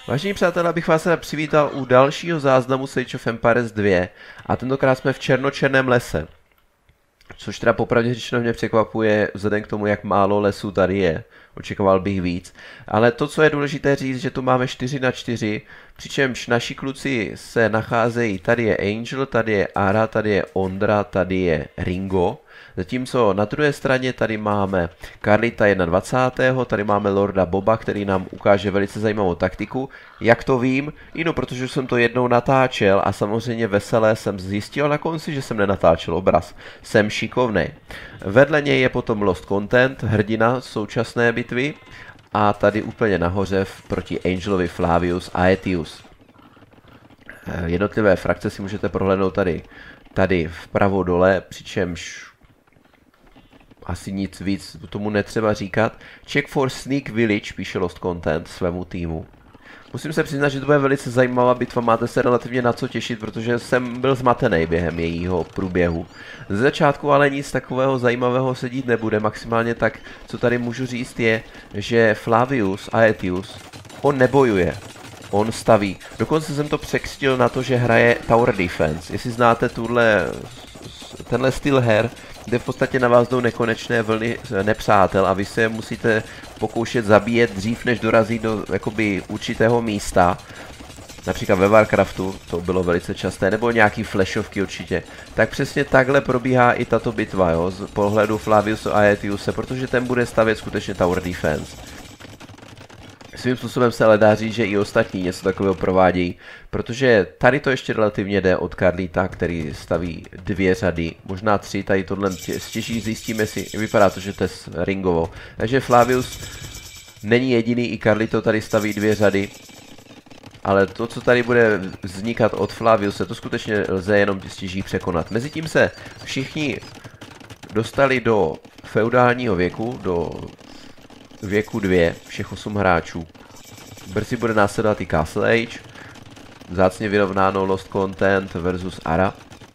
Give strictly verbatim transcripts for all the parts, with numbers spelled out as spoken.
Vážení přátelé, abych vás teda přivítal u dalšího záznamu z Age of Empires dva a tentokrát jsme v černočerném lese. Což teda popravdě řečeno mě překvapuje vzhledem k tomu, jak málo lesů tady je. Očekával bych víc. Ale to, co je důležité říct, že tu máme čtyři na čtyři, přičemž naši kluci se nacházejí, tady je Angel, tady je Ara, tady je Ondra, tady je Ringo. Zatímco na druhé straně tady máme Carlita dvacátého prvního tady máme Lorda Boba, který nám ukáže velice zajímavou taktiku. Jak to vím? Ino, protože jsem to jednou natáčel a samozřejmě veselé jsem zjistil na konci, že jsem nenatáčel obraz. Jsem šikovnej. Vedle něj je potom Lost Content, hrdina současné bitvy. A tady úplně nahoře proti Angelovi Flavius Aetius. Jednotlivé frakce si můžete prohlédnout tady, tady vpravo dole, přičemž asi nic víc tomu netřeba říkat. Check for Sneak Village, píše Lost Content svému týmu. Musím se přiznat, že to bude velice zajímavá bitva, máte se relativně na co těšit, protože jsem byl zmatený během jejího průběhu. Ze začátku ale nic takového zajímavého se dít nebude, maximálně tak, co tady můžu říct je, že Flavius Aetius, on nebojuje. On staví. Dokonce jsem to překřtil na to, že hraje Tower Defense. Jestli znáte tuhle, tenhle styl her, kde v podstatě na vás jdou nekonečné vlny nepřátel a vy se musíte pokoušet zabíjet dřív, než dorazí do jakoby určitého místa. Například ve Warcraftu to bylo velice časté, nebo nějaký flashovky určitě. Tak přesně takhle probíhá i tato bitva, jo, z pohledu Flaviuse Aetiuse, protože ten bude stavět skutečně Tower Defense. Svým způsobem se ale dá říct, že i ostatní něco takového provádějí, protože tady to ještě relativně jde od Carlita, který staví dvě řady, možná tři, tady tohle stěží zjistíme si, vypadá to, že to je Ringovo. Takže Flavius není jediný, i Carlito tady staví dvě řady, ale to, co tady bude vznikat od Flaviuse, to skutečně lze jenom stěží překonat. Mezitím se všichni dostali do feudálního věku, do věku dvě, všech osm hráčů. Brzy bude následovat i Castle Age, vzácně vyrovnáno Lost Content versus Ara.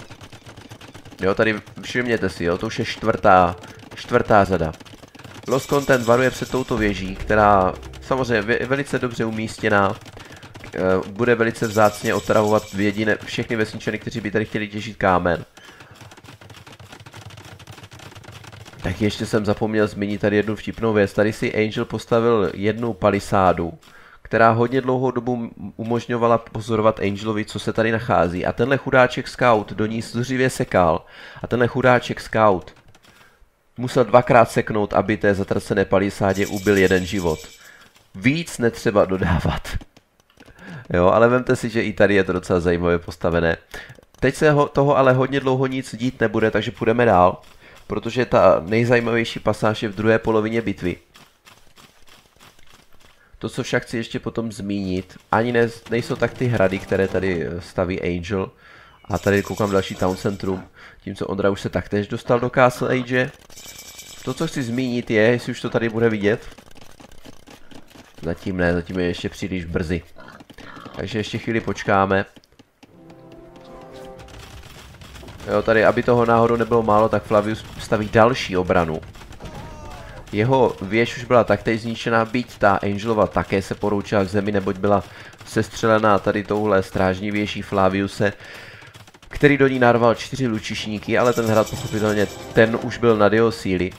Jo, tady všimněte si, jo, to už je čtvrtá, čtvrtá řada. Lost Content varuje před touto věží, která samozřejmě je velice dobře umístěná, bude velice vzácně otravovat jediné, všechny vesničany, kteří by tady chtěli těžit kámen. Tak ještě jsem zapomněl zmínit tady jednu vtipnou věc. Tady si Angel postavil jednu palisádu, která hodně dlouhou dobu umožňovala pozorovat Angelovi, co se tady nachází. A tenhle chudáček scout do ní zuřivě sekal. A tenhle chudáček scout musel dvakrát seknout, aby té zatracené palisádě ubil jeden život. Víc netřeba dodávat. Jo, ale vemte si, že i tady je to docela zajímavě postavené. Teď se ho, toho ale hodně dlouho nic dít nebude, takže půjdeme dál. Protože ta nejzajímavější pasáž je v druhé polovině bitvy. To, co však chci ještě potom zmínit, ani ne, nejsou tak ty hrady, které tady staví Angel. A tady koukám další town centrum, tím co Ondra už se taktéž dostal do Castle Age. To, co chci zmínit je, jestli už to tady bude vidět. Zatím ne, zatím je ještě příliš brzy. Takže ještě chvíli počkáme. Jo, tady, aby toho náhodou nebylo málo, tak Flavius staví další obranu. Jeho věž už byla taktéž zničená, byť ta Angelova také se poroučila k zemi, neboť byla sestřelená tady touhle strážní věží Flaviuse, který do ní narval čtyři lučišníky, ale ten hrad pochopitelně, ten už byl nad jeho síly.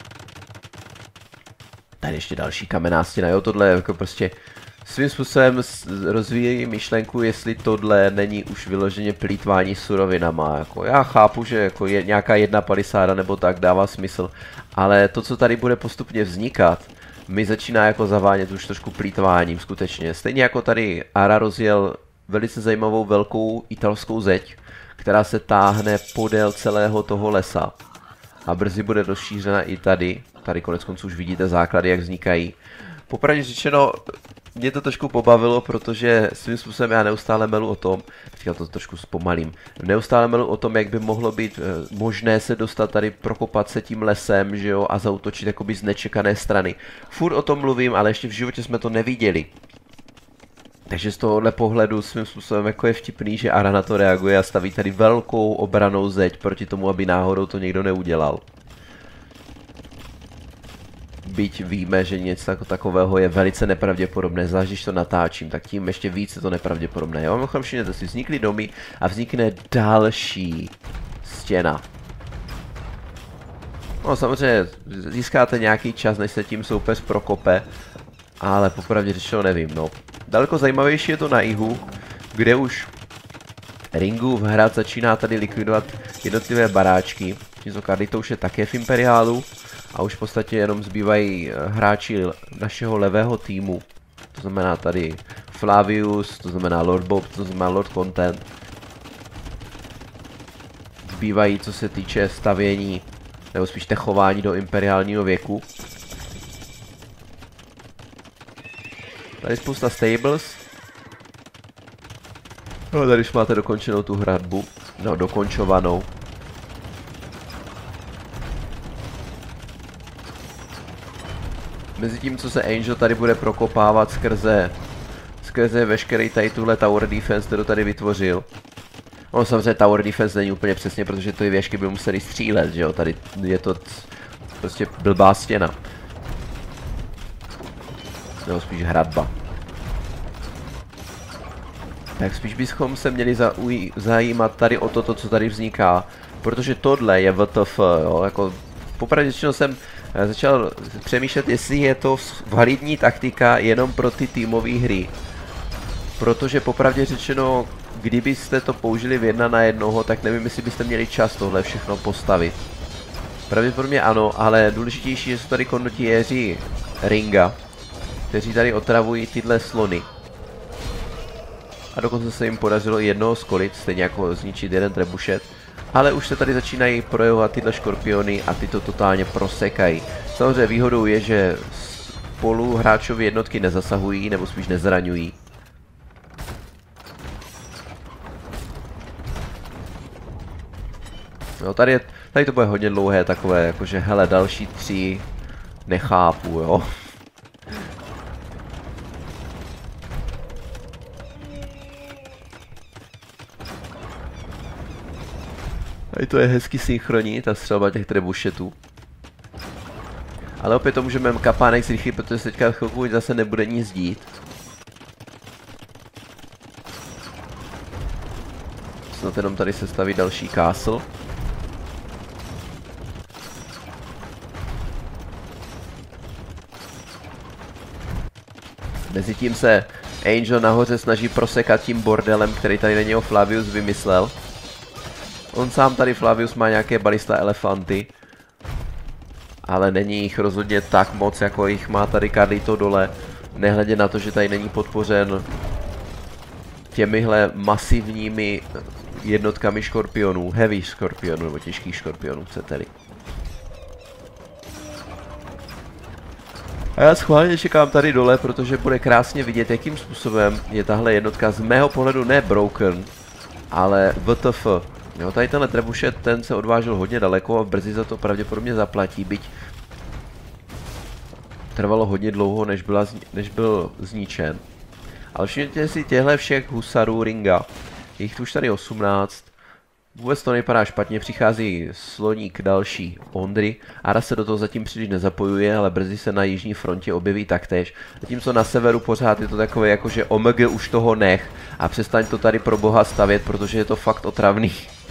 Tady ještě další kamenná stěna, jo, tohle je jako prostě svým způsobem rozvíjí myšlenku, jestli tohle není už vyloženě plýtvání surovinama. Jako já chápu, že jako je nějaká jedna palisáda nebo tak dává smysl, ale to, co tady bude postupně vznikat, mi začíná jako zavánět už trošku plýtváním skutečně. Stejně jako tady Ara rozjel velice zajímavou velkou italskou zeď, která se táhne podél celého toho lesa. A brzy bude rozšířena i tady. Tady konec konců už vidíte základy, jak vznikají. Popravdě řečeno, mě to trošku pobavilo, protože svým způsobem já neustále melu o tom, říkal to trošku zpomalím, neustále melu o tom, jak by mohlo být e, možné se dostat tady, prokopat se tím lesem, že jo, a zaútočit jakoby z nečekané strany. Furt o tom mluvím, ale ještě v životě jsme to neviděli. Takže z tohohle pohledu svým způsobem jako je vtipný, že Ara na to reaguje a staví tady velkou obranou zeď proti tomu, aby náhodou to někdo neudělal. byť víme, že něco takového je velice nepravděpodobné, zvlášť když to natáčím, tak tím ještě víc je to nepravděpodobné. Jo, mimochodem všimněte si, vznikly domy a vznikne další stěna. No samozřejmě získáte nějaký čas, než se tím soupeř prokope, ale popravdě řečeno nevím, no. Daleko zajímavější je to na jihu, kde už Ringův hrad začíná tady likvidovat jednotlivé baráčky. Tímto Kardito už je také v Imperiálu a už v podstatě jenom zbývají hráči našeho levého týmu. To znamená tady Flavius, to znamená Lord Bob, to znamená Lord Content. Zbývají, co se týče stavění, nebo spíš techování do imperiálního věku. Tady spousta stables. No, tady už máte dokončenou tu hradbu. No, dokončovanou. Mezi tím, co se Angel tady bude prokopávat skrze, skrze veškerý tady tuhle tower defense, kterou tady vytvořil. No samozřejmě tower defense není úplně přesně, protože ty věžky by museli střílet, že jo, tady je to prostě blbá stěna. Nebo spíš hradba. Tak spíš bychom se měli zauj zajímat tady o toto, co tady vzniká, protože tohle je W T F, jo, jako popravdě řečeno jsem začal přemýšlet, jestli je to validní taktika jenom pro ty týmové hry. Protože popravdě řečeno, kdybyste to použili v jedna na jednoho, tak nevím, jestli byste měli čas tohle všechno postavit. Pravděpodobně ano, ale důležitější, že jsou tady kondotiéři Ringa, kteří tady otravují tyhle slony. A dokonce se jim podařilo jednoho skolit, stejně jako zničit jeden trebušet. Ale už se tady začínají projevovat tyhle škorpiony a ty to totálně prosekají. Samozřejmě výhodou je, že spolu hráčové jednotky nezasahují, nebo spíš nezraňují. No tady, je, tady to bude hodně dlouhé, takové jakože hele, další tři nechápu, jo. Tady to je hezky synchronní, ta střelba těch trebušetů. Ale opět to můžeme kapánek zrychlit, protože se teďka chvilku zase nebude nic dít. Snad jenom tady se staví další castle. Mezitím se Angel nahoře snaží prosekat tím bordelem, který tady na něho Flavius vymyslel. On sám tady Flavius má nějaké balista elefanty, ale není jich rozhodně tak moc, jako jich má tady Kardito dole, nehledě na to, že tady není podpořen těmihle masivními jednotkami škorpionů, heavy škorpionů, nebo těžkých škorpionů, chcete-li. A já schválně čekám tady dole, protože bude krásně vidět, jakým způsobem je tahle jednotka z mého pohledu ne broken, ale W T F. Jo, tady tenhle trebušet, ten se odvážil hodně daleko a brzy za to pravděpodobně zaplatí, byť trvalo hodně dlouho, než, byla, než byl zničen. Ale všimněte si těchto všech husarů Ringa, jich tu už tady osmnáct, vůbec to nevypadá špatně, přichází sloník další Ondry, Ara se do toho zatím příliš nezapojuje, ale brzy se na jižní frontě objeví taktéž. Zatímco na severu pořád je to takové jako, že O M G už toho nech a přestaň to tady pro boha stavět, protože je to fakt otravný.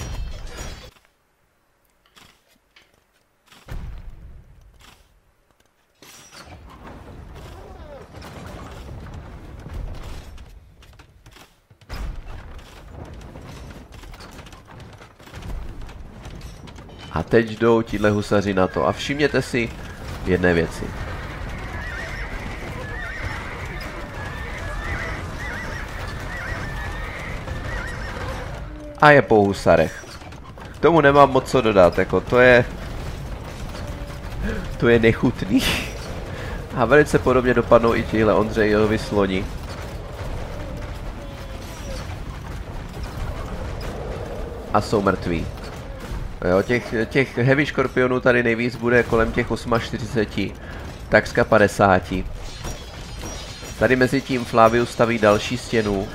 A teď jdou tíhle husaři na to. A všimněte si jedné věci. A je po husarech. K tomu nemám moc co dodat, jako to je... To je nechutný. A velice podobně dopadnou i tihle Ondřejovi sloni. A jsou mrtví. Jo, těch, těch heavy škorpionů tady nejvíc bude kolem těch čtyřicet osm, takřka padesát. Tady mezi tím Flavius staví další stěnu,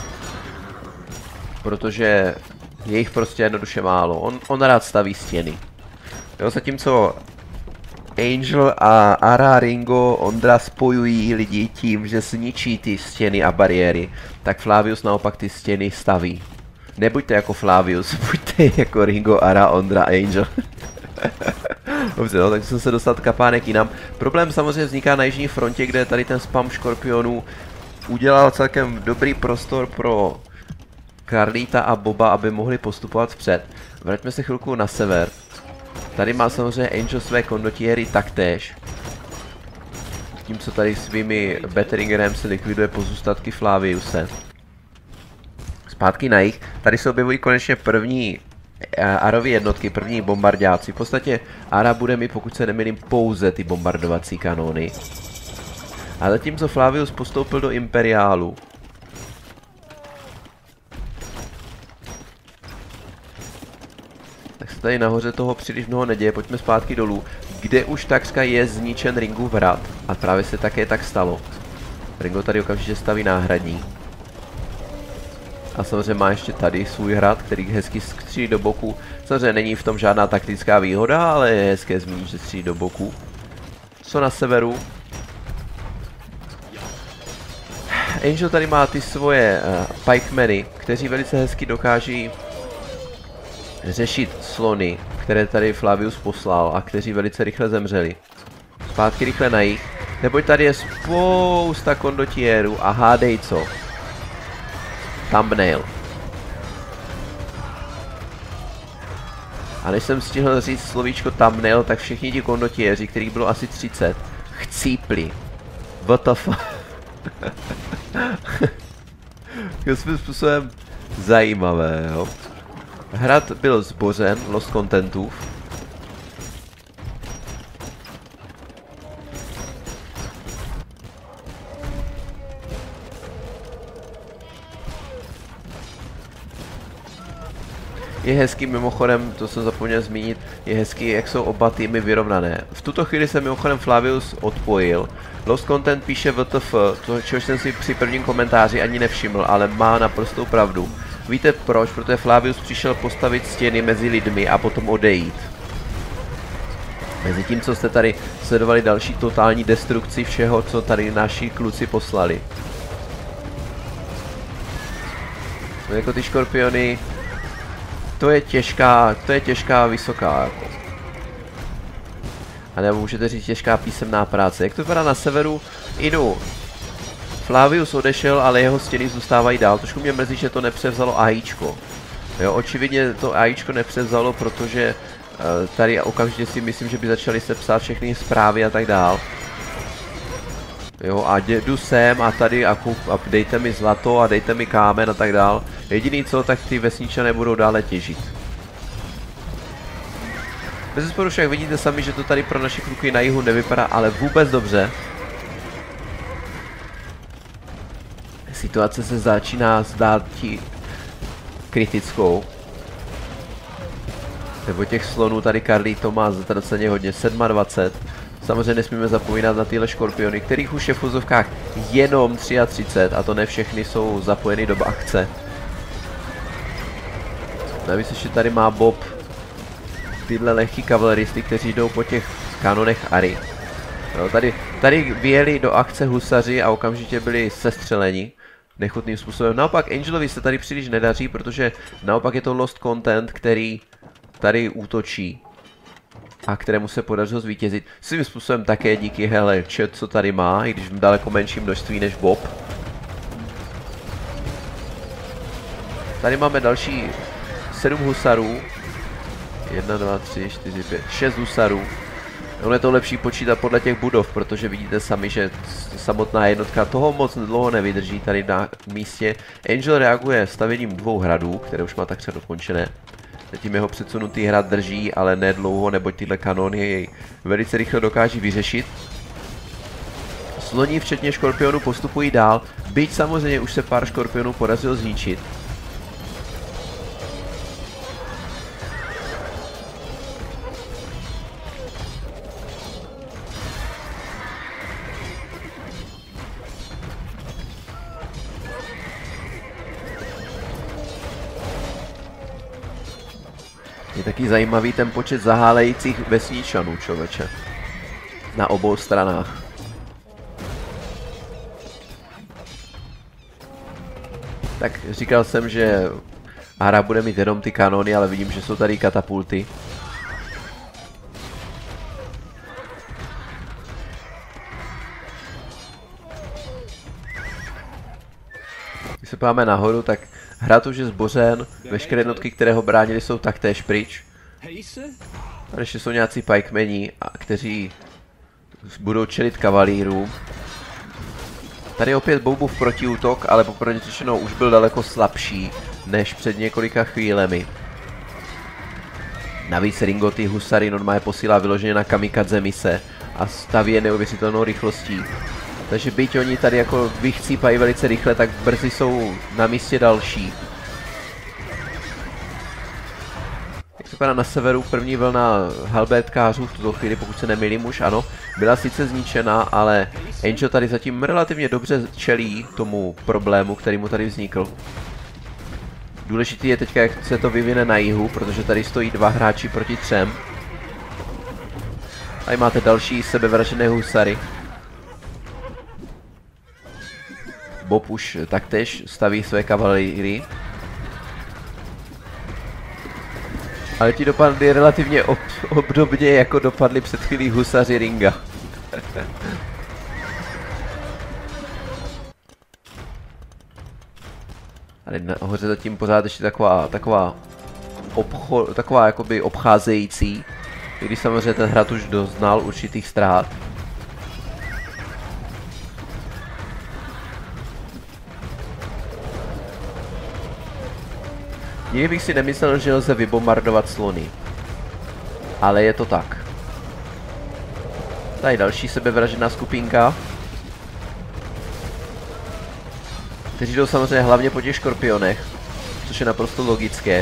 protože je jich prostě jednoduše málo. On, on rád staví stěny. Jo, zatímco Angel a Ara, Ringo, Ondra spojují lidi tím, že zničí ty stěny a bariéry, tak Flavius naopak ty stěny staví. Nebuďte jako Flavius, buďte jako Ringo, Ara, Ondra, Angel. Dobře, no, tak jsem se dostal kapánek jinam. Problém samozřejmě vzniká na jižní frontě, kde tady ten spam škorpionů udělal celkem dobrý prostor pro Carlita a Boba, aby mohli postupovat vpřed. Vraťme se chvilku na sever. Tady má samozřejmě Angel své kondotiery taktéž. Tím, co tady svými Batteringerem se likviduje pozůstatky Flaviuse. Zpátky na jih. Tady se objevují konečně první Arovy jednotky, první bombardáci. V podstatě Ara bude mít, pokud se nemýlím, pouze ty bombardovací kanóny. A zatímco Flavius postoupil do Imperiálu, tak se tady nahoře toho příliš mnoho neděje. Pojďme zpátky dolů, kde už takřka je zničen Ringův hrad. A právě se také tak stalo. Ringo tady okamžitě staví náhradní. A samozřejmě má ještě tady svůj hrad, který hezky skříží do boku. Samozřejmě není v tom žádná taktická výhoda, ale je hezké zmínit, že skříží do boku. Co na severu? Angel tady má ty svoje uh, pikemeny, kteří velice hezky dokáží řešit slony, které tady Flavius poslal a kteří velice rychle zemřeli. Zpátky rychle na jich. Neboť tady je spousta kondotierů a hádej co? Thumbnail. A než jsem stihl říct slovíčko thumbnail, tak všichni ti kondotiéři, kterých bylo asi třicet, chcípli. What the fuck? Svým způsobem zajímavé, jo. Hrad byl zbořen, Lost Contentův. Je hezký mimochodem, to jsem zapomněl zmínit, je hezký, jak jsou oba týmy vyrovnané. V tuto chvíli se mimochodem Flavius odpojil. Lost Content píše W T F, to, čehož jsem si při prvním komentáři ani nevšiml, ale má naprostou pravdu. Víte proč? Protože Flavius přišel postavit stěny mezi lidmi a potom odejít. Mezi tím, co jste tady sledovali další totální destrukci všeho, co tady naši kluci poslali. No, jako ty škorpiony, to je těžká, to je těžká vysoká, jako. A nebo můžete říct těžká písemná práce. Jak to vypadá na severu? Inu. Flavius odešel, ale jeho stěny zůstávají dál. Trošku mě mrzí, že to nepřevzalo AIčko. Jo, očividně to AIčko nepřevzalo, protože uh, tady okamžitě si myslím, že by začali se psát všechny zprávy a tak dál. Jo, a jdu sem a tady a, kup, a dejte mi zlato a dejte mi kámen a tak dál. Jediný co, tak ty vesničané budou dále těžit. Bezesporu však vidíte sami, že to tady pro naše kluky na jihu nevypadá ale vůbec dobře. Situace se začíná zdát ti kritickou. Nebo těch slonů tady Carlito má zatraceně hodně, dvacet sedm. Samozřejmě nesmíme zapomínat na tyhle škorpiony, kterých už je v fuzovkách jenom třicet tři a to ne všechny jsou zapojeny do akce. Navíc ještě tady má Bob tyhle lehký kavaleristy, kteří jdou po těch kanonech Ary. No, tady, tady vyjeli do akce husaři a okamžitě byli sestřeleni nechutným způsobem. Naopak Angelovi se tady příliš nedaří, protože naopak je to Lost Content, který tady útočí a kterému se podařilo zvítězit. Svým způsobem také díky hele, chat, co tady má, i když v daleko menším množství než Bob. Tady máme další sedm husarů. jedna, dva, tři, čtyři, pět, šest husarů. Ono je to lepší počítat podle těch budov, protože vidíte sami, že samotná jednotka toho moc dlouho nevydrží tady na místě. Angel reaguje stavěním dvou hradů, které už má takřka dokončené. Zatím jeho předsunutý hrad drží, ale ne dlouho, neboť tyhle kanony jej velice rychle dokáží vyřešit. Sloní včetně škorpionů postupují dál, byť samozřejmě už se pár škorpionů podařilo zničit. Je taky zajímavý ten počet zahálejících vesničanů, člověče. na obou stranách. Tak říkal jsem, že Ara bude mít jenom ty kanony, ale vidím, že jsou tady katapulty. Když se podíváme nahoru, tak hrad už je zbořen, veškeré jednotky, které ho bránili, jsou taktéž pryč. A ještě jsou nějací pikemeni, kteří budou čelit kavalírům. Tady opět Boubův protiútok, ale popravdě řečeno už byl daleko slabší než před několika chvílemi. Navíc Ringo ty husary normálně posílá vyloženě na kamikadze mise a staví je neuvěřitelnou rychlostí. Takže byť oni tady jako vychcípají velice rychle, tak brzy jsou na místě další. Jak se vypadá na severu, první vlna halbertkářů v tuto chvíli, pokud se nemýlím už, ano, byla sice zničena, ale Angel tady zatím relativně dobře čelí tomu problému, který mu tady vznikl. Důležitý je teďka, jak se to vyvine na jihu, protože tady stojí dva hráči proti třem. Tady máte další sebevražené husary. Bob už taktéž staví své kavalíry. Ale ti dopadly relativně ob obdobně, jako dopadly před chvílí husaři Ringa. Tady nahoře zatím pořád ještě taková, taková, obcho, taková jakoby obcházející, i když samozřejmě ten hrad už doznal určitých ztrát. Nikdy bych si nemyslel, že lze vybombardovat slony. Ale je to tak. Tady další sebevražená skupinka. Kteří jdou samozřejmě hlavně po těch škorpionech, což je naprosto logické.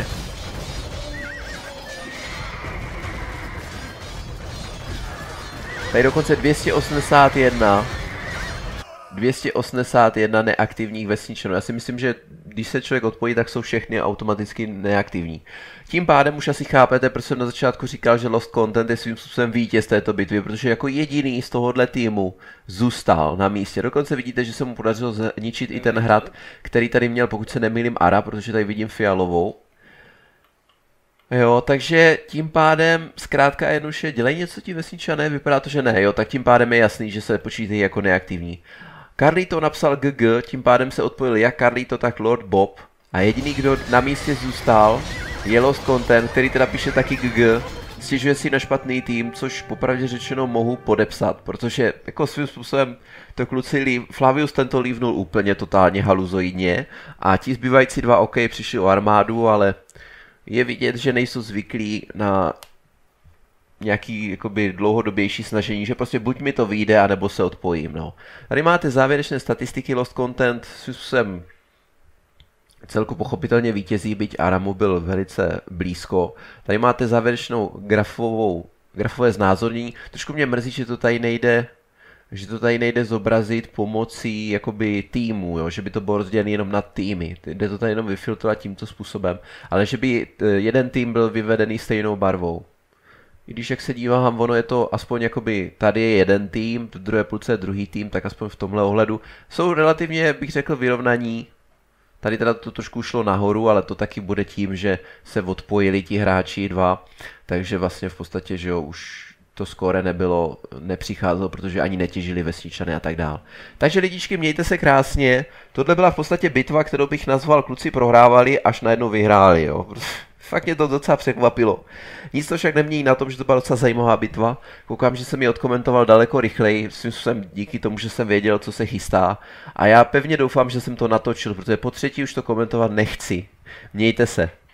Tady dokonce dvě stě osmdesát jedna. dvě stě osmdesát jedna neaktivních vesničanů. Já si myslím, že když se člověk odpojí, tak jsou všechny automaticky neaktivní. Tím pádem už asi chápete, proč jsem na začátku říkal, že Lost Content je svým způsobem vítěz této bitvy, protože jako jediný z tohohle týmu zůstal na místě. Dokonce vidíte, že se mu podařilo zničit i ten hrad, který tady měl, pokud se nemýlím, Ara, protože tady vidím fialovou. Jo, takže tím pádem zkrátka jednoduše dělají něco ti vesničané, vypadá to, že ne, jo, tak tím pádem je jasný, že se počítají jako neaktivní. Carlito napsal G G, tím pádem se odpojil jak Carlito, tak Lord Bob. A jediný, kdo na místě zůstal, je Lost Content, který teda píše taky G G. Stěžuje si na špatný tým, což popravdě řečeno mohu podepsat, protože jako svým způsobem to kluci lív, Flavius tento lívnul úplně totálně haluzoidně a ti zbývající dva OK přišli o armádu, ale je vidět, že nejsou zvyklí na nějaký jakoby dlouhodobější snažení, že prostě buď mi to vyjde, anebo se odpojím, no. Tady máte závěrečné statistiky Lost Content, svým způsobem celku pochopitelně vítězí, byť Aramu byl velice blízko. Tady máte závěrečnou grafovou, grafové znázornění. Trošku mě mrzí, že to tady nejde, že to tady nejde zobrazit pomocí jakoby týmu, jo? Že by to bylo rozdělené jenom na týmy. Jde to tady jenom vyfiltrovat tímto způsobem, ale že by jeden tým byl vyvedený stejnou barvou. I když jak se dívám, ono je to aspoň jakoby, tady je jeden tým, v druhé půlce je druhý tým, tak aspoň v tomhle ohledu jsou relativně, bych řekl, vyrovnaní. Tady teda to trošku šlo nahoru, ale to taky bude tím, že se odpojili ti hráči dva, takže vlastně v podstatě, že jo, už to skóre nebylo, nepřicházelo, protože ani netěžili vesničany a tak dál. Takže lidičky, mějte se krásně, tohle byla v podstatě bitva, kterou bych nazval kluci prohrávali, až najednou vyhráli, jo. Fakt mě to docela překvapilo. Nic to však nemění na tom, že to byla docela zajímavá bitva. Koukám, že jsem ji odkomentoval daleko rychleji, svým způsobem díky tomu, že jsem věděl, co se chystá. A já pevně doufám, že jsem to natočil, protože po třetí už to komentovat nechci. Mějte se.